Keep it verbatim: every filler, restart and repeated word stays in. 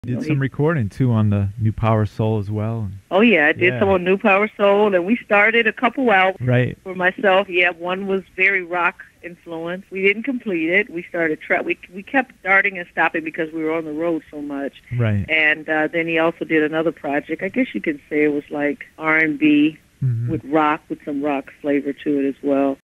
You Did know, some he, recording too on the New Power Soul as well. oh yeah, I did Yeah. some on New Power Soul, and we started a couple albums Right. for myself. Yeah, one was very rock influenced. We didn't complete it. We started tra- we we kept starting and stopping because we were on the road so much. Right. And uh, then he also did another project. I guess you could say it was like R and B Mhm. with rock, with some rock flavor to it as well.